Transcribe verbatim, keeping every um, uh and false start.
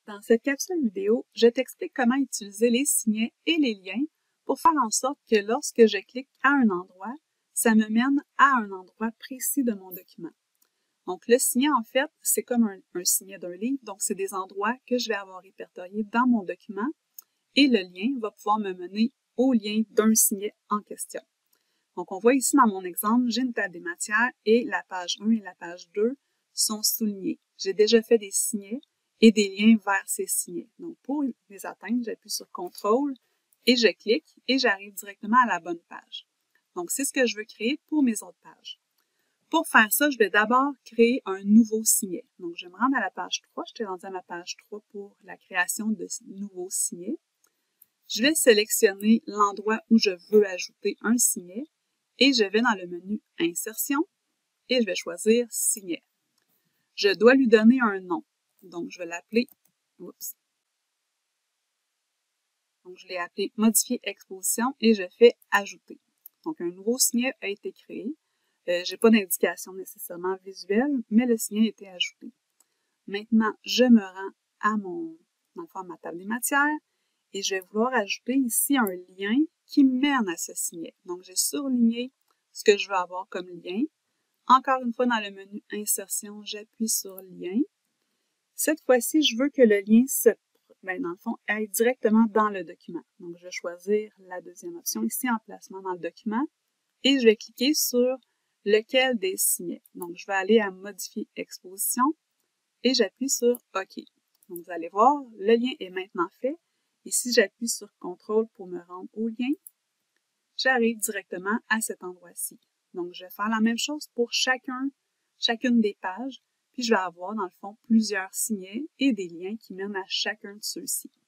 Dans cette capsule vidéo, je t'explique comment utiliser les signets et les liens pour faire en sorte que lorsque je clique à un endroit, ça me mène à un endroit précis de mon document. Donc, le signet, en fait, c'est comme un, un signet d'un livre, donc c'est des endroits que je vais avoir répertoriés dans mon document et le lien va pouvoir me mener au lien d'un signet en question. Donc, on voit ici dans mon exemple, j'ai une table des matières et la page un et la page deux sont soulignées. J'ai déjà fait des signets et des liens vers ces signets. Donc, pour les atteindre, j'appuie sur contrôle et je clique et j'arrive directement à la bonne page. Donc, c'est ce que je veux créer pour mes autres pages. Pour faire ça, je vais d'abord créer un nouveau signet. Donc, je vais me rendre à la page trois. Je suis rendue à ma page trois pour la création de nouveaux signets. Je vais sélectionner l'endroit où je veux ajouter un signet et je vais dans le menu Insertion et je vais choisir Signet. Je dois lui donner un nom. Donc, je vais l'appeler, oups. Donc, je l'ai appelé Modifier exposition et je fais Ajouter. Donc, un nouveau signet a été créé. Euh, je n'ai pas d'indication nécessairement visuelle, mais le signet a été ajouté. Maintenant, je me rends à mon, dans le fond, à ma table des matières et je vais vouloir ajouter ici un lien qui mène à ce signet. Donc, j'ai surligné ce que je veux avoir comme lien. Encore une fois, dans le menu Insertion, j'appuie sur Lien. Cette fois-ci, je veux que le lien, se, ben, dans le fond, aille directement dans le document. Donc, je vais choisir la deuxième option ici, Emplacement dans le document, et je vais cliquer sur lequel des signets. Donc, je vais aller à Modifier exposition et j'appuie sur OK. Donc, vous allez voir, le lien est maintenant fait. Et si j'appuie sur contrôle pour me rendre au lien, j'arrive directement à cet endroit-ci. Donc, je vais faire la même chose pour chacun, chacune des pages, puis je vais avoir, dans le fond, plusieurs signets et des liens qui mènent à chacun de ceux-ci.